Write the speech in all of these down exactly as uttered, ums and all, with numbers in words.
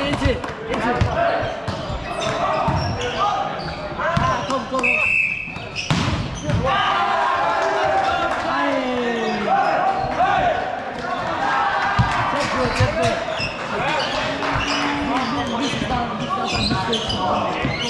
一起，一起。啊，够不够？哎，这个这个，你知道你知道你最喜欢哪个？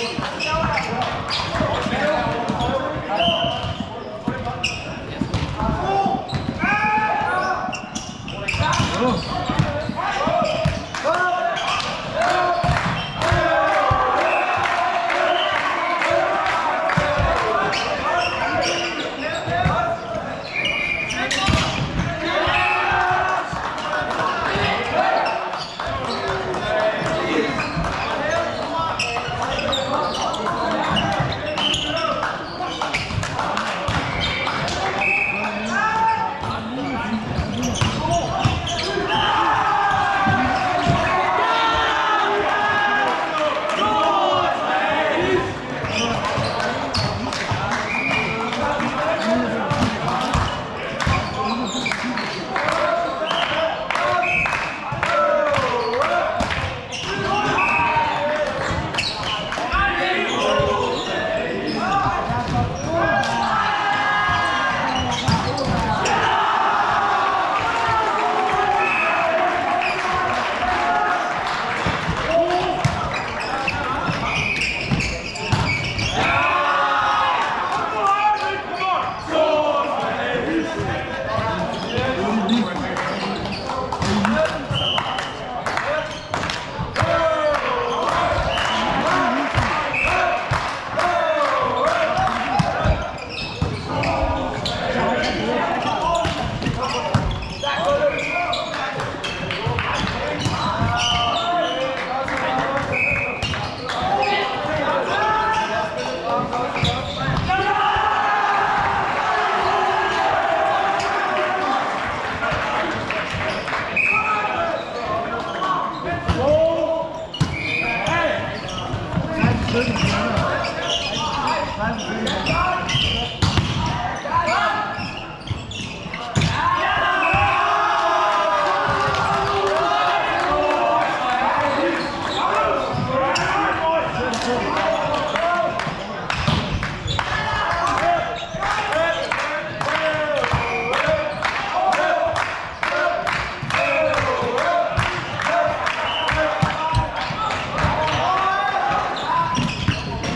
Come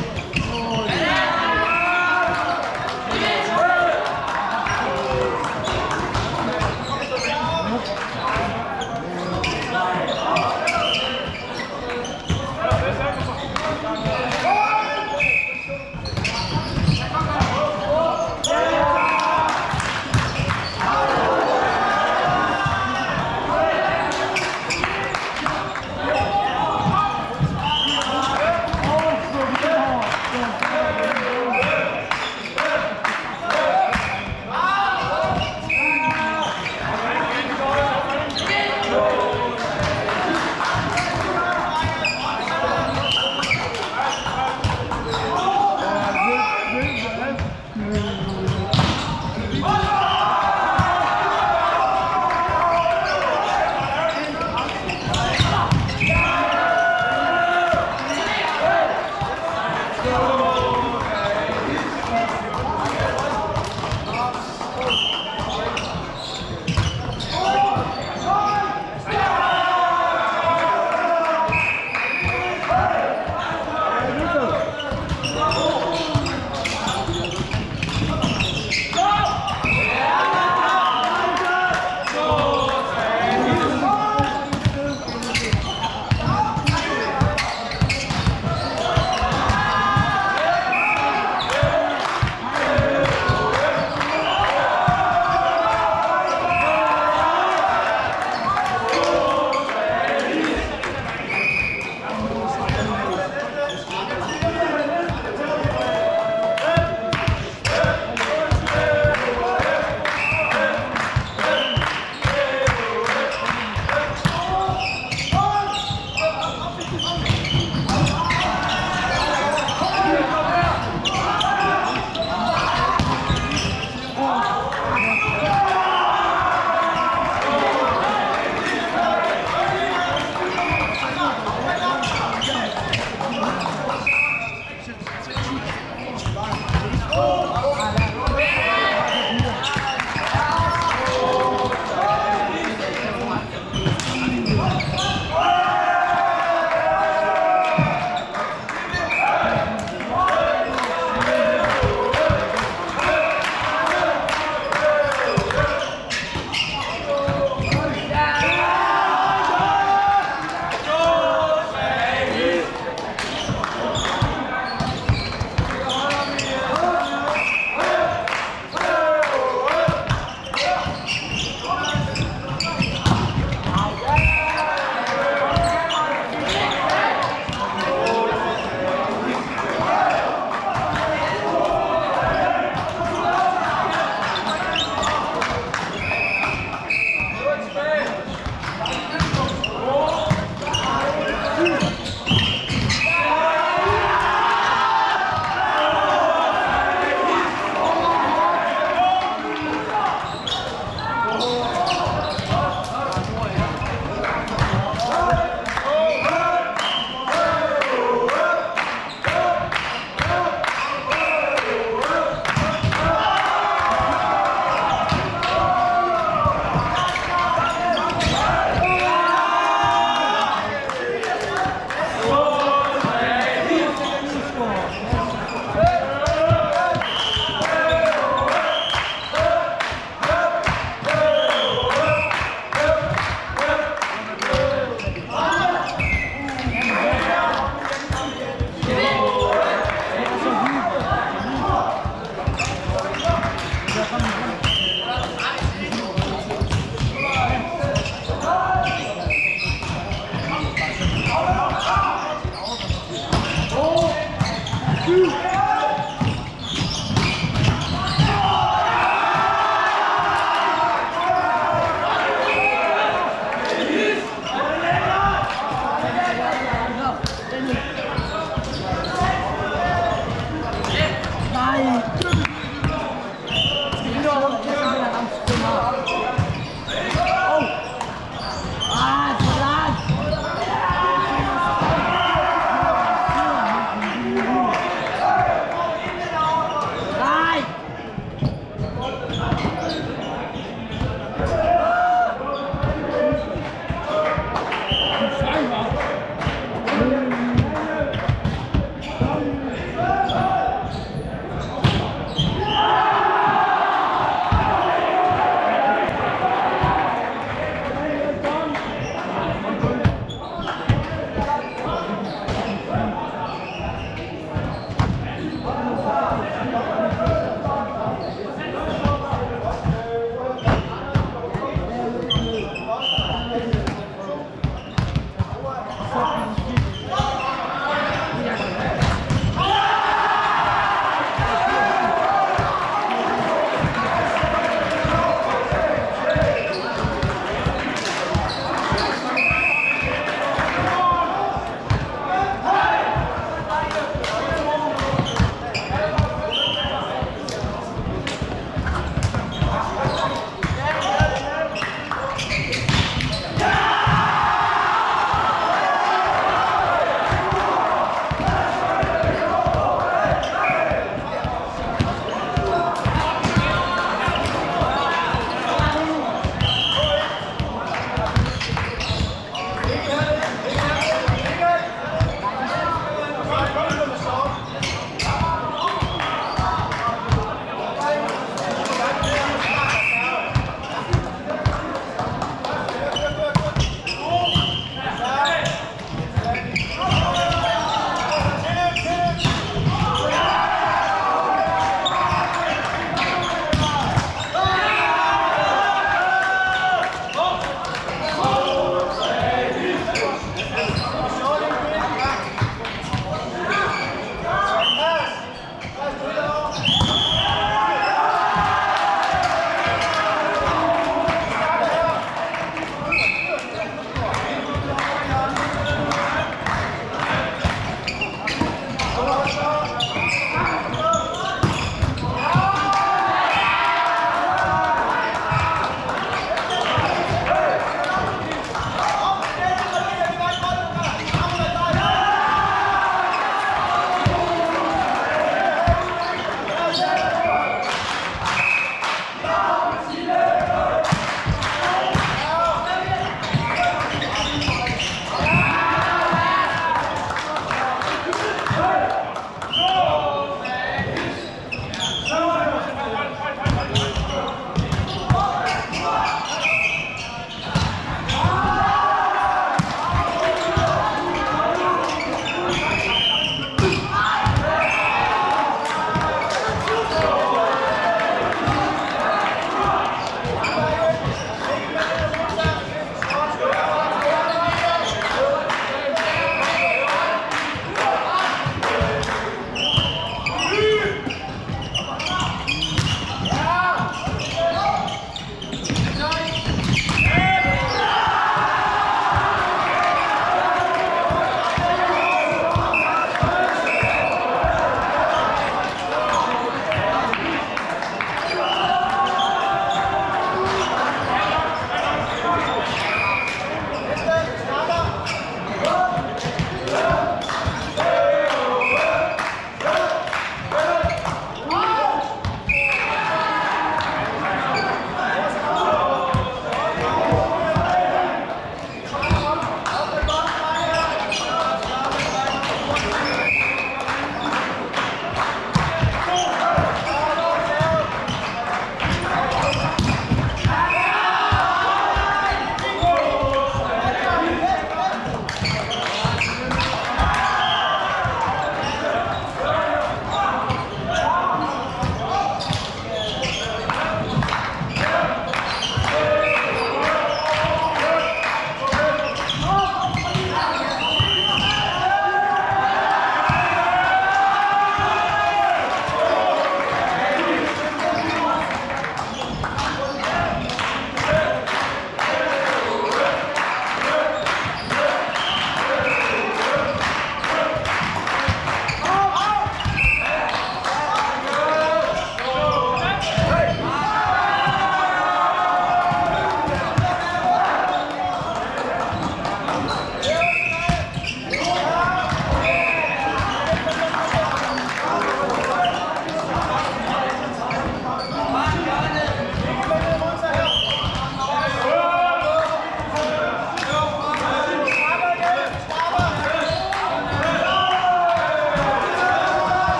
Hãy subscribe cho kênh Ghiền Mì Gõ để không bỏ lỡ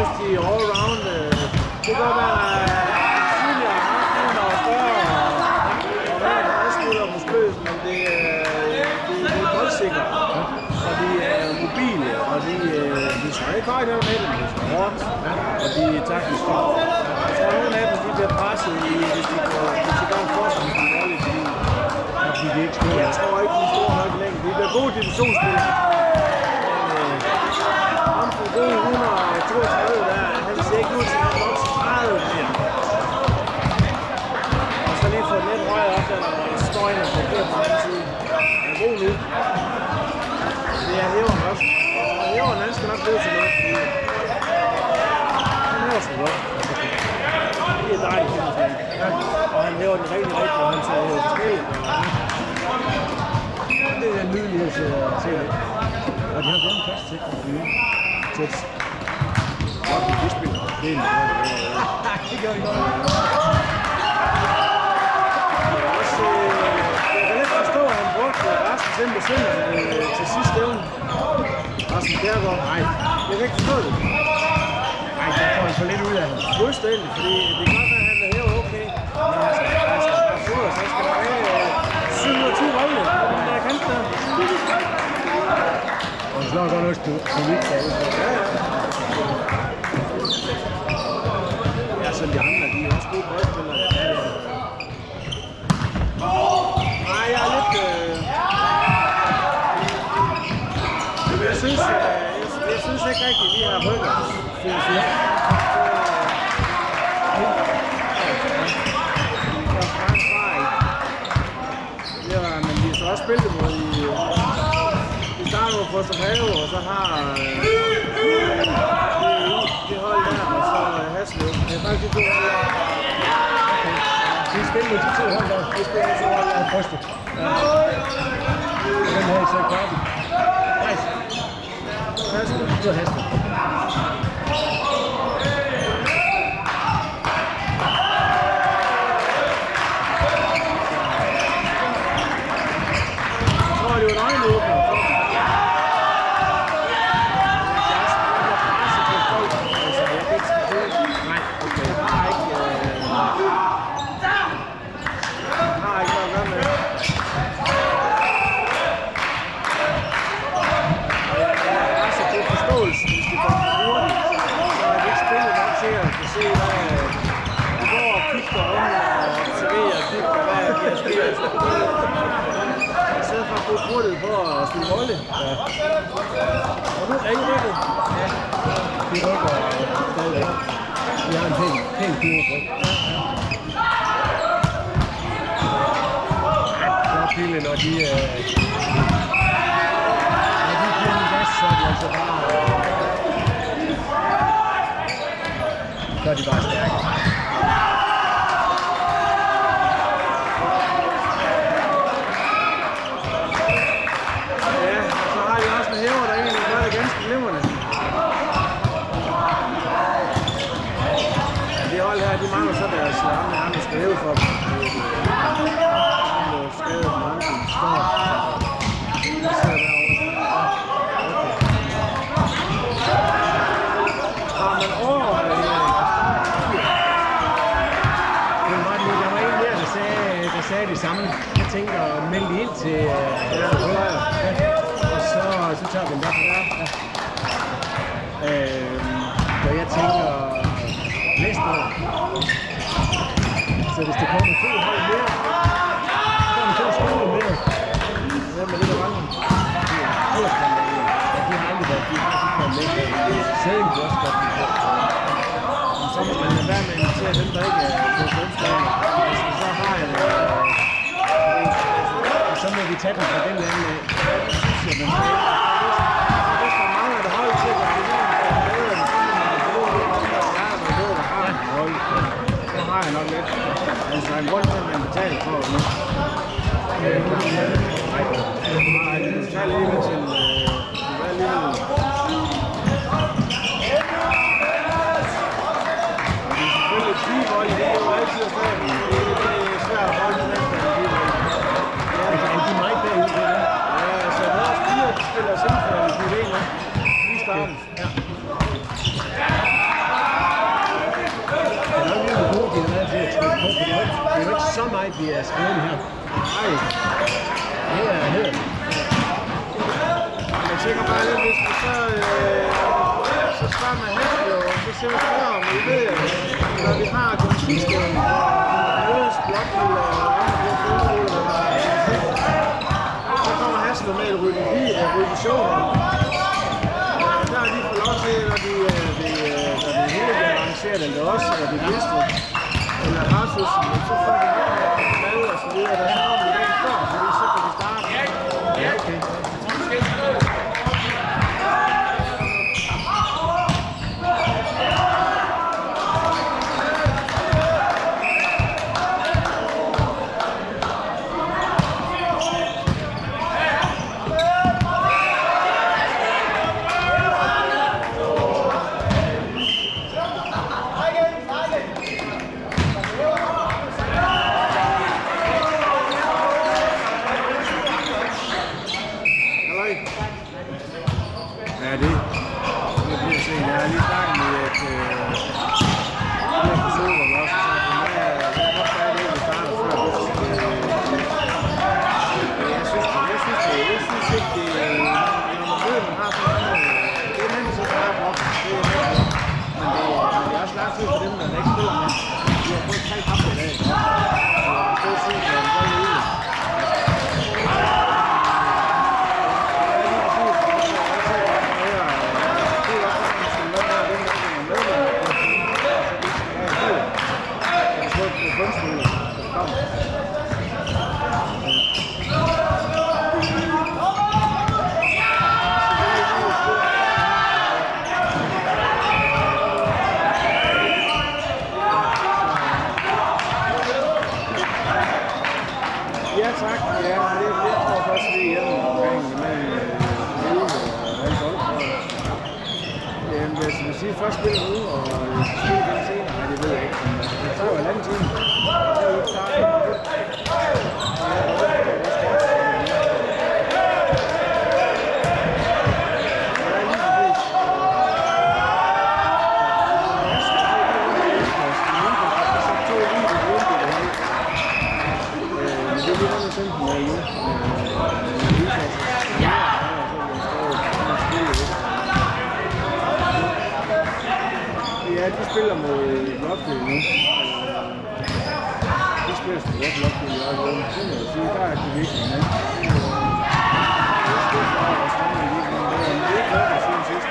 dygtig all-round. Det kan godt være, at tidligere har haft nogen, der var større og været meget skulder og muskuløs, men det, det er boldsikre, og de er mobile, og de, de slår ikke højt her med dem, de slår hårdt, og de er taktisk godt. Jeg tror, nogle af dem de bliver presset, i, hvis de får en forskel, fordi de ikke står. Jeg tror ikke, de står nok længe. De bliver gode divisionsspillere. Ham på gode et hundrede og toogtredive der, han ser ikke ud til at nok så meget mere. Og så lige få lidt højere op, der er støjende på flere på den side. Han er god nu. Det er hæveren også. Og hæveren, han skal nok blive til noget, fordi han hæver sig godt. Det er dejligt, kan man sige. Og han hæver den rigtig rigtigt, og han tager hæver forskelligt. Det er en nydelighed at se det. Og de har fået en plads til at blive tæt. Godt, de spiller. Det er en måde. Det gør vi godt. Jeg kan lidt forstå, at han brugte Rasmus Simpe Simmer til sidste evne. Rasmus Bjergård. Nej, jeg kan ikke forstå det. Nej, der får han for lidt ud af ham. Fuldstændig, fordi det er godt, at han er hævet okay. Men han skal bare få os. Han skal bare have syv og tyve rolle. Der er kant der. Og han slår godt også på vidt derude. Ja, som de andre, de er også gode boldspillere. Nej, jeg er lidt... Øh... Jeg synes, øh... jeg synes ikke rigtigt, at vi har rykket. Men vi har så også spillet mod i... Vi starter med Foster Have, og så har... Det hold der, og så Haslev. Det er faktisk de to hold der. Vi spiller med de to hold der. Vi spiller med de to hold der. Foster. Den her i så kvarten. Nice. Haslev. Det er Haslev. Hurtigt på at spille rolle. Ja. Og nu er I rykket? Ja, vi rykker stadigvæk. Vi har en pæn, pæn kurve. Ja, flot når de... Når de giver en gas, så er de altså bare... Så er de bare stærke. De mangler så deres andre, andre skal hæve for dem. De er skadet med andre, de står. De sidder derovre. Har man overvejet det? Men var det, der var en der, der sagde, der sagde det samme. Jeg tænker at melde ind til ja, højre. Og så, så tager vi den der. Ja. Øh, så jeg tænker næste år. Så hvis det kommer to hold mere, så kommer to skole mere. Hvem er det, der vandrer? De er kurskammer i. De har aldrig været, de har ikke kommet med. Sæden kunne også godt blive på. Så må man lade være med at invitere dem, der ikke er på grundskolen. Altså, så har jeg det. Og så må vi tage dem fra den anden af. Det synes jeg, man skal. Hvis der mangler det hold til, at det er bedre, så har jeg nok lidt. Altså, en grund til, at man betaler for det nu. Nej, man betaler lige til hvad lige nu. Det er selvfølgelig et bivold, det er jo altid at få. Det er svært at holde den efter en bivold. Ja, de er meget bagud på det. Ja, så vores piger, de spiller simpelthen i P V nu. Lige starten. Ja. meget, meget de er skrevet her. Nej, det er helt. Men jeg tænker bare lidt, hvis vi så, øh, så svarer med Hasbro, så ser vi spørger om, I ved, når vi har konfliktstæden, Mødes, Blokmølle og andre grundskoler, så kommer Hasbro med et revision. Der har de fået lov til, når de, når de, når de hele bliver arrangeret, eller også, eller de vidste, eller Harshusen, så får de mad og så videre, der så kommer de dagen før, fordi så kan vi starte. Ja, okay. Ja, det, det bliver sent. Jeg har lige snakket med et øh, episode, hvor vi også har sagt, at jeg er godt færdig, at vi starter før. Jeg synes, jeg synes, det, jeg synes ikke, det er, når man ved, at man har sådan noget, det er nemlig så klart op, det er nemlig, men det er, men det er også lang tid for dem, der ikke spiller med. De har fået tre kampe i dag, så det er sygt, at det er ude. Ja tak, ja, det er lidt for først lige hjemme omkring mellem ude og alle boldprøver. Jamen, hvis vi siger først spiller ude, og vi skal spille den senere, nej, det ved jeg ikke, men det tager jo en anden time. Det tager jo ikke starten. Ja, de spiller mod Rockdale nu. De spiller som godt Rockdale i øjeblikket. Det må jeg sige, der er det vigtigt med. Det spiller for os fremme i weekenden. Det er ikke godt at sige sidst.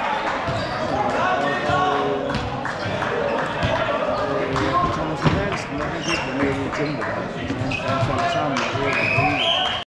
Thomas Hansen, der kan ikke være med i tempo.